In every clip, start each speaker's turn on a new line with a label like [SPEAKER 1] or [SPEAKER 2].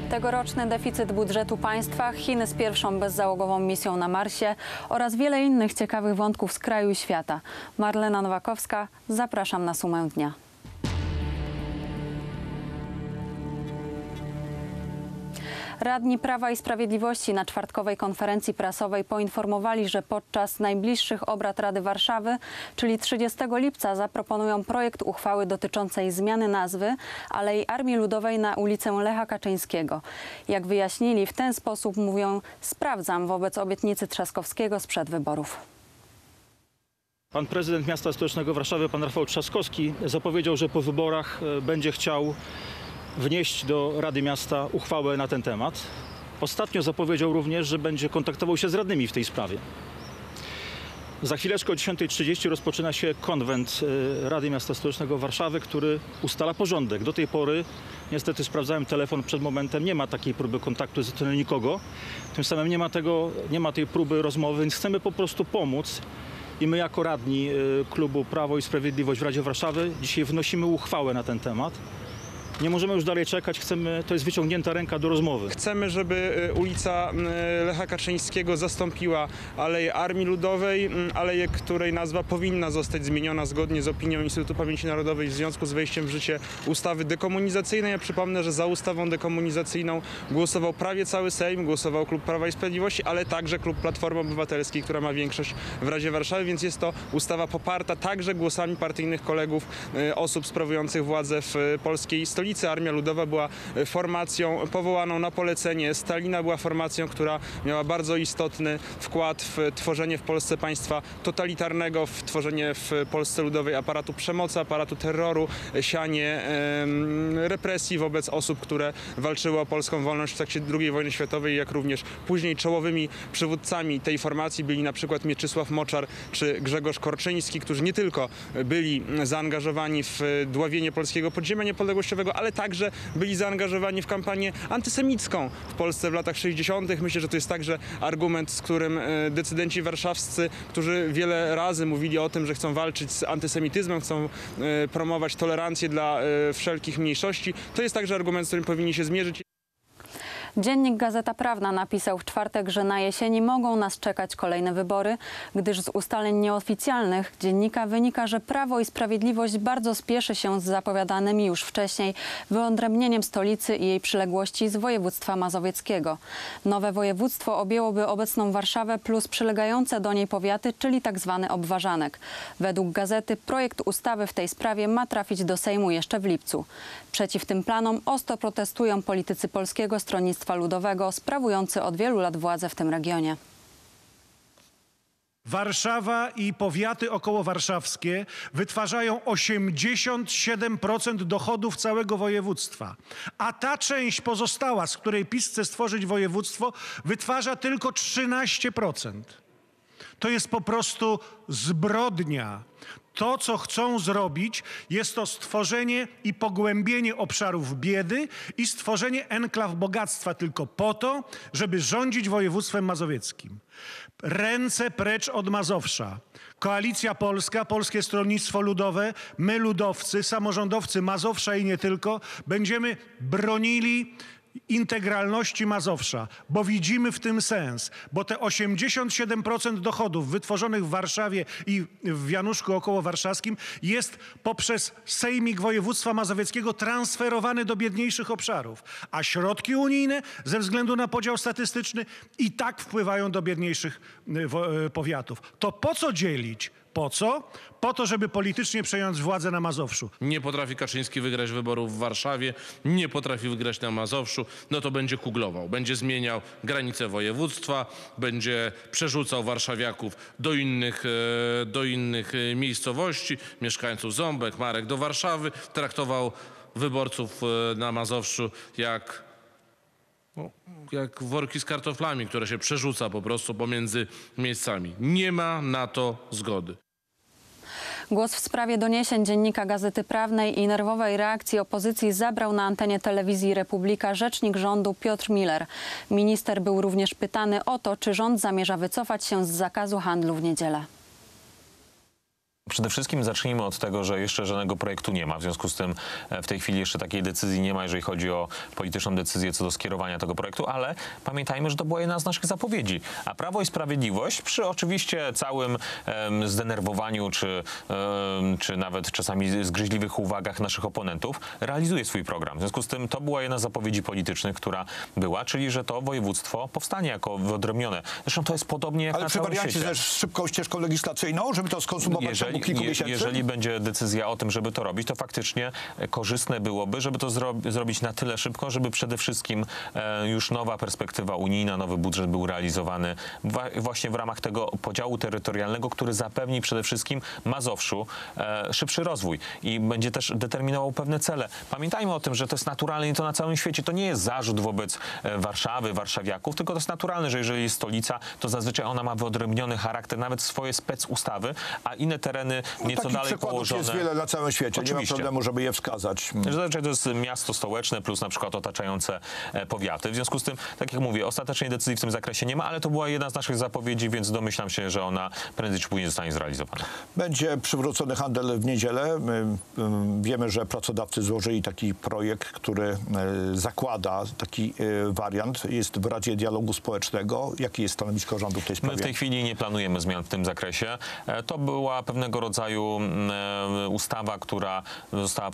[SPEAKER 1] Tegoroczny deficyt budżetu państwa, Chiny z pierwszą bezzałogową misją na Marsie oraz wiele innych ciekawych wątków z kraju i świata. Marlena Nowakowska, zapraszam na sumę dnia. Radni Prawa i Sprawiedliwości na czwartkowej konferencji prasowej poinformowali, że podczas najbliższych obrad Rady Warszawy, czyli 30 lipca, zaproponują projekt uchwały dotyczącej zmiany nazwy Alei Armii Ludowej na ulicę Lecha Kaczyńskiego. Jak wyjaśnili, w ten sposób mówią: sprawdzam wobec obietnicy Trzaskowskiego sprzed wyborów.
[SPEAKER 2] Pan prezydent miasta stołecznego Warszawy, pan Rafał Trzaskowski, zapowiedział, że po wyborach będzie chciał wnieść do Rady Miasta uchwałę na ten temat. Ostatnio zapowiedział również, że będzie kontaktował się z radnymi w tej sprawie. Za chwileczkę o 10:30 rozpoczyna się konwent Rady Miasta Stołecznego Warszawy, który ustala porządek. Do tej pory, niestety sprawdzałem telefon przed momentem, nie ma takiej próby kontaktu ze strony nikogo. Tym samym nie ma tej próby rozmowy, więc chcemy po prostu pomóc. I my jako radni klubu Prawo i Sprawiedliwość w Radzie Warszawy dzisiaj wnosimy uchwałę na ten temat. Nie możemy już dalej czekać, to jest wyciągnięta ręka do rozmowy.
[SPEAKER 3] Chcemy, żeby ulica Lecha Kaczyńskiego zastąpiła Aleję Armii Ludowej, aleję, której nazwa powinna zostać zmieniona zgodnie z opinią Instytutu Pamięci Narodowej w związku z wejściem w życie ustawy dekomunizacyjnej. Ja przypomnę, że za ustawą dekomunizacyjną głosował prawie cały Sejm, głosował klub Prawa i Sprawiedliwości, ale także klub Platformy Obywatelskiej, która ma większość w Radzie Warszawy, więc jest to ustawa poparta także głosami partyjnych kolegów osób sprawujących władzę w polskiej stolicy. Armia Ludowa była formacją powołaną na polecenie Stalina, była formacją, która miała bardzo istotny wkład w tworzenie w Polsce państwa totalitarnego, w tworzenie w Polsce Ludowej aparatu przemocy, aparatu terroru, sianie represji wobec osób, które walczyły o polską wolność w trakcie II wojny światowej, jak również później czołowymi przywódcami tej formacji byli na przykład Mieczysław Moczar czy Grzegorz Korczyński, którzy nie tylko byli zaangażowani w dławienie polskiego podziemia niepodległościowego, ale także byli zaangażowani w kampanię antysemicką w Polsce w latach 60. Myślę, że to jest także argument, z którym decydenci warszawscy, którzy wiele razy mówili o tym, że chcą walczyć z antysemityzmem, chcą promować tolerancję dla wszelkich mniejszości, to jest także argument, z którym powinni się zmierzyć.
[SPEAKER 1] Dziennik Gazeta Prawna napisał w czwartek, że na jesieni mogą nas czekać kolejne wybory, gdyż z ustaleń nieoficjalnych dziennika wynika, że Prawo i Sprawiedliwość bardzo spieszy się z zapowiadanymi już wcześniej wyodrębnieniem stolicy i jej przyległości z województwa mazowieckiego. Nowe województwo objęłoby obecną Warszawę plus przylegające do niej powiaty, czyli tzw. obwarzanek. Według gazety projekt ustawy w tej sprawie ma trafić do Sejmu jeszcze w lipcu. Przeciw tym planom ostro protestują politycy Polskiego Stronnictwa Ludowego sprawujący od wielu lat władzę w tym regionie.
[SPEAKER 4] Warszawa i powiaty okołowarszawskie wytwarzają 87% dochodów całego województwa, a ta część pozostała, z której PiS chce stworzyć województwo, wytwarza tylko 13%. To jest po prostu zbrodnia. To, co chcą zrobić, jest to stworzenie i pogłębienie obszarów biedy i stworzenie enklaw bogactwa tylko po to, żeby rządzić województwem mazowieckim. Ręce precz od Mazowsza. Koalicja Polska, Polskie Stronnictwo Ludowe, my ludowcy, samorządowcy Mazowsza i nie tylko, będziemy bronili integralności Mazowsza, bo widzimy w tym sens, bo te 87% dochodów wytworzonych w Warszawie i w Januszku okołowarszawskim jest poprzez Sejmik Województwa Mazowieckiego transferowany do biedniejszych obszarów, a środki unijne ze względu na podział statystyczny i tak wpływają do biedniejszych powiatów. To po co dzielić? Po co? Po to, żeby politycznie przejąć władzę na Mazowszu.
[SPEAKER 5] Nie potrafi Kaczyński wygrać wyborów w Warszawie, nie potrafi wygrać na Mazowszu, no to będzie kuglował. Będzie zmieniał granice województwa, będzie przerzucał warszawiaków do innych miejscowości, mieszkańców Ząbek, Marek do Warszawy, traktował wyborców na Mazowszu jak worki z kartoflami, które się przerzuca po prostu pomiędzy miejscami. Nie ma na to zgody.
[SPEAKER 1] Głos w sprawie doniesień dziennika Gazety Prawnej i nerwowej reakcji opozycji zabrał na antenie telewizji Republika rzecznik rządu Piotr Miller. Minister był również pytany o to, czy rząd zamierza wycofać się z zakazu handlu w niedzielę.
[SPEAKER 6] Przede wszystkim zacznijmy od tego, że jeszcze żadnego projektu nie ma. W związku z tym w tej chwili jeszcze takiej decyzji nie ma, jeżeli chodzi o polityczną decyzję co do skierowania tego projektu, ale pamiętajmy, że to była jedna z naszych zapowiedzi. A Prawo i Sprawiedliwość przy oczywiście całym zdenerwowaniu czy nawet czasami zgryźliwych uwagach naszych oponentów realizuje swój program. W związku z tym to była jedna z zapowiedzi politycznych, która była, czyli że to województwo powstanie jako wyodrębnione. Zresztą to jest podobnie jak na całym świecie.
[SPEAKER 7] Ale ze szybką ścieżką legislacyjną, żeby to skonsumować w kilku miesięcy?
[SPEAKER 6] Jeżeli będzie decyzja o tym, żeby to robić, to faktycznie korzystne byłoby, żeby to zrobić na tyle szybko, żeby przede wszystkim już nowa perspektywa unijna, nowy budżet był realizowany właśnie w ramach tego podziału terytorialnego, który zapewni przede wszystkim Mazowszu szybszy rozwój i będzie też determinował pewne cele. Pamiętajmy o tym, że to jest naturalne i to na całym świecie. To nie jest zarzut wobec Warszawy, warszawiaków, tylko to jest naturalne, że jeżeli jest stolica, to zazwyczaj ona ma wyodrębniony charakter, nawet swoje specustawy, a inne tereny nieco dalej położone.
[SPEAKER 7] Jest wiele na całym świecie.
[SPEAKER 6] Oczywiście.
[SPEAKER 7] Nie ma problemu, żeby je wskazać.
[SPEAKER 6] Zazwyczaj to jest miasto stołeczne plus na przykład otaczające powiaty. W związku z tym, tak jak mówię, ostatecznej decyzji w tym zakresie nie ma, ale to była jedna z naszych zapowiedzi, więc domyślam się, że ona prędzej czy później zostanie zrealizowana.
[SPEAKER 7] Będzie przywrócony handel w niedzielę. Wiemy, że pracodawcy złożyli taki projekt, który zakłada taki wariant. Jest w Radzie Dialogu Społecznego. Jakie jest stanowisko rządu w tej sprawie?
[SPEAKER 6] My w tej chwili nie planujemy zmian w tym zakresie. To była pewnego rodzaju ustawa, która została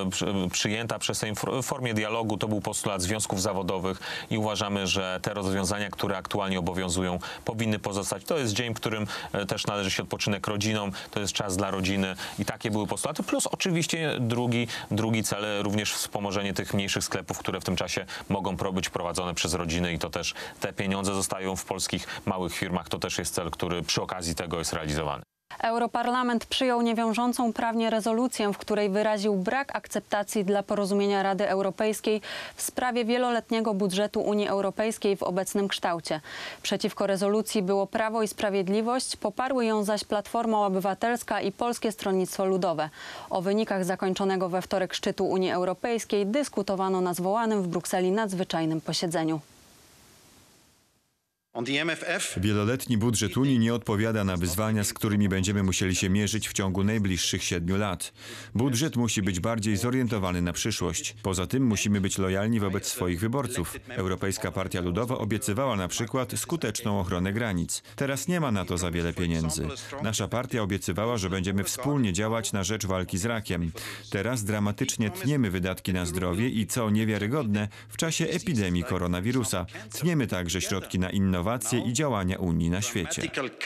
[SPEAKER 6] przyjęta przez Sejm w formie dialogu. To był postulat związków zawodowych i uważamy, że te rozwiązania, które aktualnie obowiązują, powinny pozostać. To jest dzień, w którym też należy się odpoczynek rodzinom, to jest czas dla rodziny i takie były postulaty. Plus oczywiście drugi cel, również wspomożenie tych mniejszych sklepów, które w tym czasie mogą być prowadzone przez rodziny i to też te pieniądze zostają w polskich małych firmach. To też jest cel, który przy okazji tego jest realizowany.
[SPEAKER 1] Europarlament przyjął niewiążącą prawnie rezolucję, w której wyraził brak akceptacji dla porozumienia Rady Europejskiej w sprawie wieloletniego budżetu Unii Europejskiej w obecnym kształcie. Przeciwko rezolucji było Prawo i Sprawiedliwość, poparły ją zaś Platforma Obywatelska i Polskie Stronnictwo Ludowe. O wynikach zakończonego we wtorek szczytu Unii Europejskiej dyskutowano na zwołanym w Brukseli nadzwyczajnym posiedzeniu.
[SPEAKER 8] Wieloletni budżet Unii nie odpowiada na wyzwania, z którymi będziemy musieli się mierzyć w ciągu najbliższych 7 lat. Budżet musi być bardziej zorientowany na przyszłość. Poza tym musimy być lojalni wobec swoich wyborców. Europejska Partia Ludowa obiecywała na przykład skuteczną ochronę granic. Teraz nie ma na to za wiele pieniędzy. Nasza partia obiecywała, że będziemy wspólnie działać na rzecz walki z rakiem. Teraz dramatycznie tniemy wydatki na zdrowie i, co niewiarygodne, w czasie epidemii koronawirusa tniemy także środki na innowacje i działania Unii na świecie.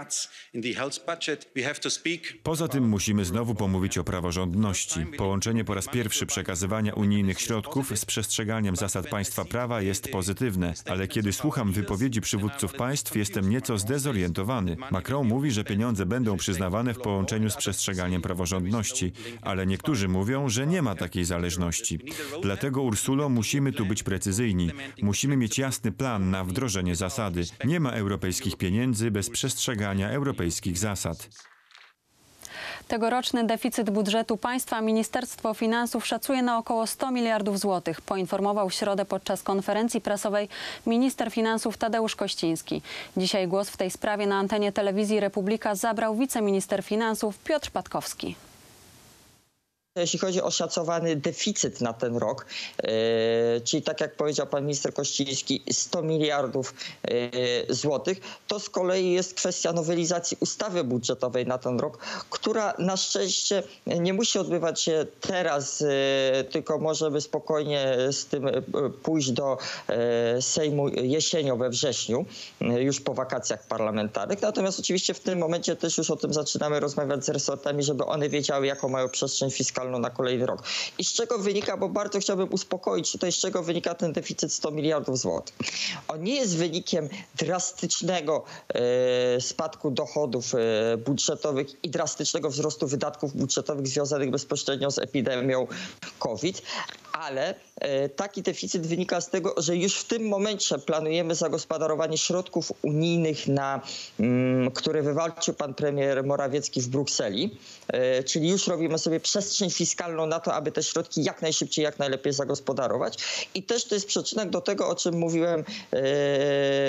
[SPEAKER 8] Poza tym musimy znowu pomówić o praworządności. Połączenie po raz pierwszy przekazywania unijnych środków z przestrzeganiem zasad państwa prawa jest pozytywne, ale kiedy słucham wypowiedzi przywódców państw, jestem nieco zdezorientowany. Macron mówi, że pieniądze będą przyznawane w połączeniu z przestrzeganiem praworządności, ale niektórzy mówią, że nie ma takiej zależności. Dlatego, Ursulo, musimy tu być precyzyjni. Musimy mieć jasny plan na wdrożenie zasady. Nie ma europejskich pieniędzy bez przestrzegania europejskich zasad.
[SPEAKER 1] Tegoroczny deficyt budżetu państwa Ministerstwo Finansów szacuje na około 100 miliardów złotych, poinformował w środę podczas konferencji prasowej minister finansów Tadeusz Kościński. Dzisiaj głos w tej sprawie na antenie telewizji Republika zabrał wiceminister finansów Piotr Patkowski.
[SPEAKER 9] Jeśli chodzi o szacowany deficyt na ten rok, czyli tak jak powiedział pan minister Kościński, 100 miliardów złotych, to z kolei jest kwestia nowelizacji ustawy budżetowej na ten rok, która na szczęście nie musi odbywać się teraz, tylko możemy spokojnie z tym pójść do Sejmu jesienią, we wrześniu, już po wakacjach parlamentarnych. Natomiast oczywiście w tym momencie też już o tym zaczynamy rozmawiać z resortami, żeby one wiedziały, jaką mają przestrzeń fiskalną na kolejny rok. I z czego wynika, bo bardzo chciałbym uspokoić tutaj, z czego wynika ten deficyt 100 miliardów złotych. On nie jest wynikiem drastycznego spadku dochodów budżetowych i drastycznego wzrostu wydatków budżetowych związanych bezpośrednio z epidemią COVID, ale taki deficyt wynika z tego, że już w tym momencie planujemy zagospodarowanie środków unijnych, które wywalczył pan premier Morawiecki w Brukseli, czyli już robimy sobie przestrzeń fiskalną na to, aby te środki jak najszybciej, jak najlepiej zagospodarować. I też to jest przyczynek do tego, o czym mówiłem w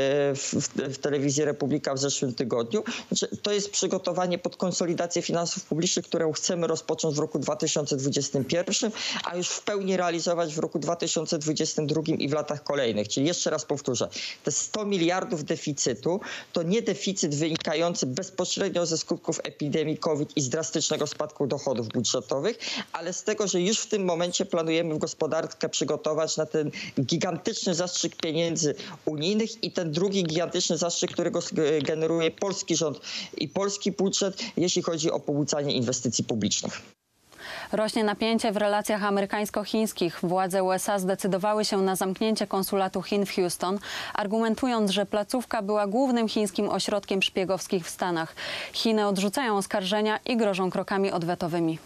[SPEAKER 9] w telewizji Republika w zeszłym tygodniu. Znaczy, to jest przygotowanie pod konsolidację finansów publicznych, którą chcemy rozpocząć w roku 2021, a już w pełni realizować w roku 2022 i w latach kolejnych. Czyli jeszcze raz powtórzę, te 100 miliardów deficytu to nie deficyt wynikający bezpośrednio ze skutków epidemii COVID i z drastycznego spadku dochodów budżetowych, ale z tego, że już w tym momencie planujemy w gospodarkę przygotować na ten gigantyczny zastrzyk pieniędzy unijnych i ten drugi gigantyczny zastrzyk, którego generuje polski rząd i polski budżet, jeśli chodzi o pobudzanie inwestycji publicznych.
[SPEAKER 1] Rośnie napięcie w relacjach amerykańsko-chińskich. Władze USA zdecydowały się na zamknięcie konsulatu Chin w Houston, argumentując, że placówka była głównym chińskim ośrodkiem szpiegowskich w Stanach. Chiny odrzucają oskarżenia i grożą krokami odwetowymi.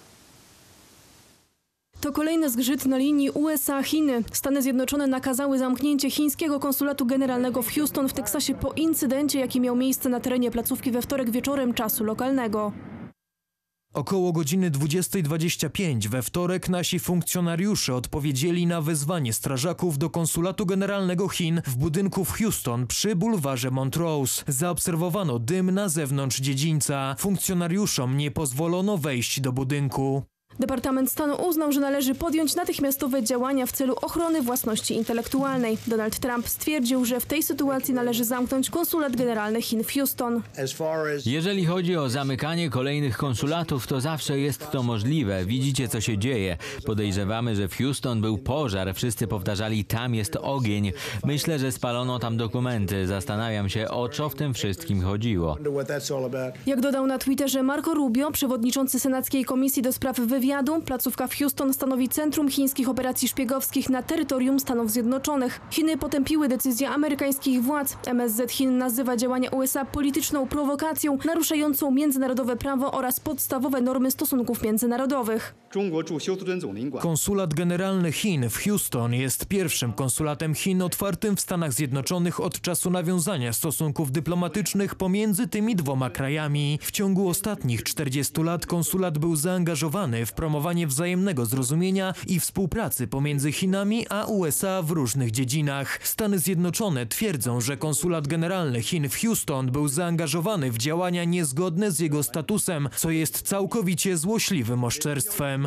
[SPEAKER 10] To kolejny zgrzyt na linii USA-Chiny. Stany Zjednoczone nakazały zamknięcie chińskiego konsulatu generalnego w Houston w Teksasie po incydencie, jaki miał miejsce na terenie placówki we wtorek wieczorem czasu lokalnego.
[SPEAKER 11] Około godziny 20:25 we wtorek nasi funkcjonariusze odpowiedzieli na wezwanie strażaków do konsulatu generalnego Chin w budynku w Houston przy bulwarze Montrose. Zaobserwowano dym na zewnątrz dziedzińca. Funkcjonariuszom nie pozwolono wejść do budynku.
[SPEAKER 10] Departament Stanu uznał, że należy podjąć natychmiastowe działania w celu ochrony własności intelektualnej. Donald Trump stwierdził, że w tej sytuacji należy zamknąć konsulat generalny Chin w Houston.
[SPEAKER 12] Jeżeli chodzi o zamykanie kolejnych konsulatów, to zawsze jest to możliwe. Widzicie, co się dzieje. Podejrzewamy, że w Houston był pożar. Wszyscy powtarzali, tam jest ogień. Myślę, że spalono tam dokumenty. Zastanawiam się, o co w tym wszystkim chodziło.
[SPEAKER 10] Jak dodał na Twitterze Marco Rubio, przewodniczący Senackiej Komisji do Spraw Wywiadu, placówka w Houston stanowi centrum chińskich operacji szpiegowskich na terytorium Stanów Zjednoczonych. Chiny potępiły decyzję amerykańskich władz. MSZ Chin nazywa działania USA polityczną prowokacją, naruszającą międzynarodowe prawo oraz podstawowe normy stosunków międzynarodowych.
[SPEAKER 11] Konsulat generalny Chin w Houston jest pierwszym konsulatem Chin otwartym w Stanach Zjednoczonych od czasu nawiązania stosunków dyplomatycznych pomiędzy tymi dwoma krajami. W ciągu ostatnich 40 lat konsulat był zaangażowany w promowanie wzajemnego zrozumienia i współpracy pomiędzy Chinami a USA w różnych dziedzinach. Stany Zjednoczone twierdzą, że konsulat generalny Chin w Houston był zaangażowany w działania niezgodne z jego statusem, co jest całkowicie złośliwym oszczerstwem.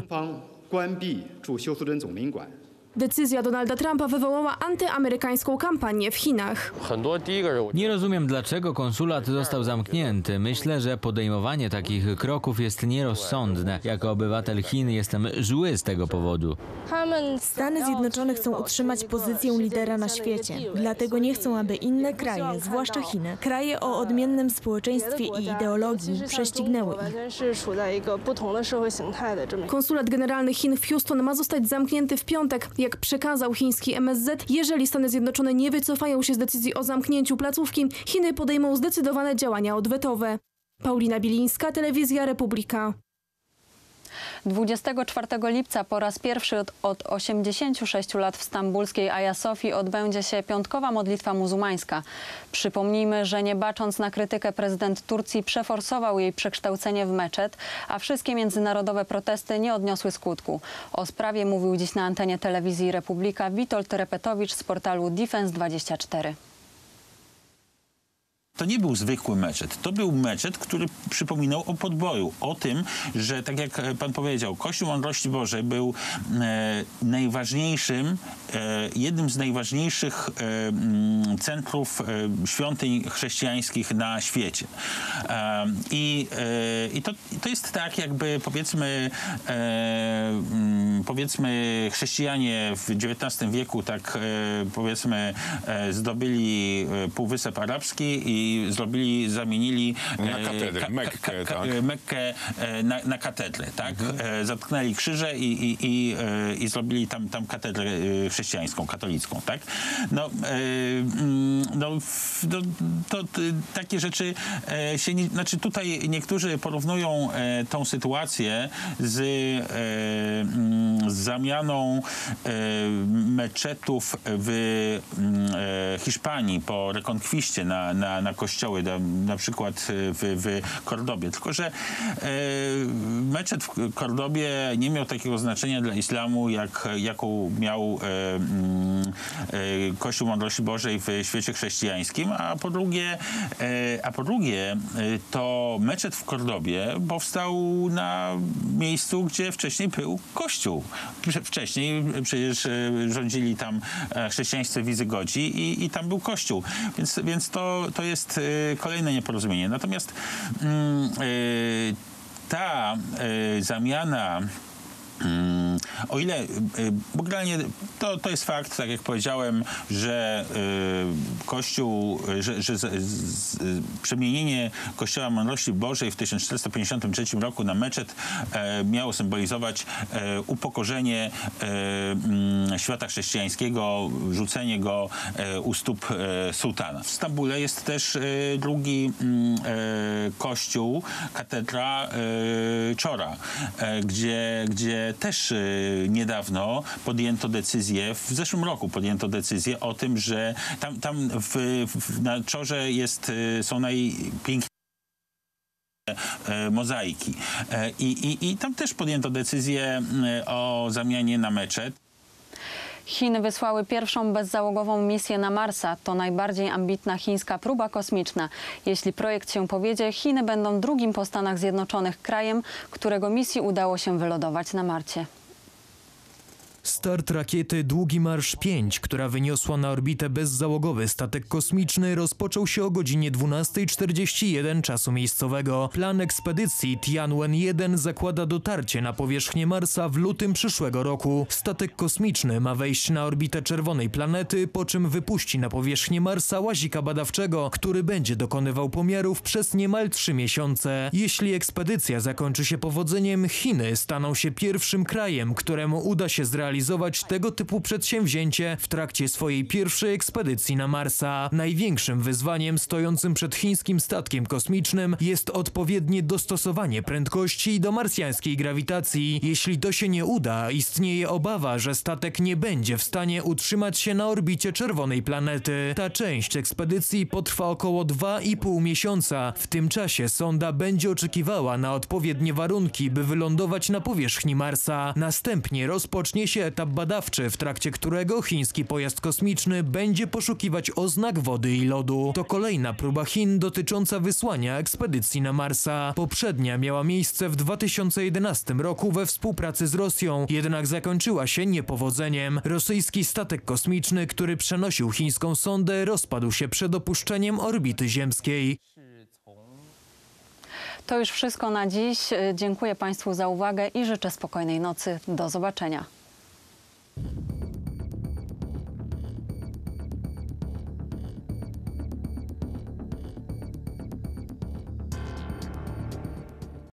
[SPEAKER 10] Decyzja Donalda Trumpa wywołała antyamerykańską kampanię w Chinach.
[SPEAKER 12] Nie rozumiem, dlaczego konsulat został zamknięty. Myślę, że podejmowanie takich kroków jest nierozsądne. Jako obywatel Chin jestem zły z tego powodu.
[SPEAKER 13] Stany Zjednoczone chcą utrzymać pozycję lidera na świecie. Dlatego nie chcą, aby inne kraje, zwłaszcza Chiny, kraje o odmiennym społeczeństwie i ideologii, prześcignęły ich.
[SPEAKER 10] Konsulat generalny Chin w Houston ma zostać zamknięty w piątek. Jak przekazał chiński MSZ, jeżeli Stany Zjednoczone nie wycofają się z decyzji o zamknięciu placówki, Chiny podejmą zdecydowane działania odwetowe. Paulina Bilińska, Telewizja Republika.
[SPEAKER 1] 24 lipca po raz pierwszy od 86 lat w stambulskiej Aja Sofii odbędzie się piątkowa modlitwa muzułmańska. Przypomnijmy, że nie bacząc na krytykę, prezydent Turcji przeforsował jej przekształcenie w meczet, a wszystkie międzynarodowe protesty nie odniosły skutku. O sprawie mówił dziś na antenie Telewizji Republika Witold Repetowicz z portalu Defense24.
[SPEAKER 14] To nie był zwykły meczet. To był meczet, który przypominał o podboju. O tym, że tak jak pan powiedział, Kościół Mądrości Bożej był najważniejszym, jednym z najważniejszych centrów świątyń chrześcijańskich na świecie. I to jest tak, jakby powiedzmy chrześcijanie w XIX wieku tak powiedzmy zdobyli Półwysep Arabski i zamienili Mekkę na katedrę, tak? Zatknęli krzyże i zrobili tam katedrę chrześcijańską, katolicką, tak? To takie rzeczy się nie, znaczy tutaj niektórzy porównują tą sytuację z zamianą meczetów w Hiszpanii po rekonkwiście na kościoły, na przykład w Kordobie. Tylko że meczet w Kordobie nie miał takiego znaczenia dla islamu, jaką miał Kościół Mądrości Bożej w świecie chrześcijańskim, a po drugie to meczet w Kordobie powstał na miejscu, gdzie wcześniej był kościół. Wcześniej przecież rządzili tam chrześcijańscy Wizygodzi i tam był kościół. Więc to jest kolejne nieporozumienie. Natomiast ta zamiana, o ile, bo generalnie to jest fakt, tak jak powiedziałem, że Kościół, że przemienienie Kościoła Mądrości Bożej w 1453 roku na meczet miało symbolizować upokorzenie świata chrześcijańskiego, rzucenie go u stóp sułtana. W Stambule jest też drugi kościół, katedra Chora, gdzie też niedawno podjęto decyzję, w zeszłym roku podjęto decyzję o tym, że tam na Chorze są najpiękniejsze mozaiki. I tam też podjęto decyzję o zamianie na meczet.
[SPEAKER 1] Chiny wysłały pierwszą bezzałogową misję na Marsa. To najbardziej ambitna chińska próba kosmiczna. Jeśli projekt się powiedzie, Chiny będą drugim po Stanach Zjednoczonych krajem, którego misji udało się wylądować na Marsie.
[SPEAKER 11] Start rakiety Długi Marsz 5, która wyniosła na orbitę bezzałogowy statek kosmiczny, rozpoczął się o godzinie 12:41 czasu miejscowego. Plan ekspedycji Tianwen-1 zakłada dotarcie na powierzchnię Marsa w lutym przyszłego roku. Statek kosmiczny ma wejść na orbitę czerwonej planety, po czym wypuści na powierzchnię Marsa łazika badawczego, który będzie dokonywał pomiarów przez niemal 3 miesiące. Jeśli ekspedycja zakończy się powodzeniem, Chiny staną się pierwszym krajem, któremu uda się zrealizować tego typu przedsięwzięcie w trakcie swojej pierwszej ekspedycji na Marsa. Największym wyzwaniem stojącym przed chińskim statkiem kosmicznym jest odpowiednie dostosowanie prędkości do marsjańskiej grawitacji. Jeśli to się nie uda, istnieje obawa, że statek nie będzie w stanie utrzymać się na orbicie czerwonej planety. Ta część ekspedycji potrwa około 2,5 miesiąca. W tym czasie sonda będzie oczekiwała na odpowiednie warunki, by wylądować na powierzchni Marsa. Następnie rozpocznie się etap badawczy, w trakcie którego chiński pojazd kosmiczny będzie poszukiwać oznak wody i lodu. To kolejna próba Chin dotycząca wysłania ekspedycji na Marsa. Poprzednia miała miejsce w 2011 roku we współpracy z Rosją, jednak zakończyła się niepowodzeniem. Rosyjski statek kosmiczny, który przenosił chińską sondę, rozpadł się przed opuszczeniem orbity ziemskiej.
[SPEAKER 1] To już wszystko na dziś. Dziękuję Państwu za uwagę i życzę spokojnej nocy. Do zobaczenia.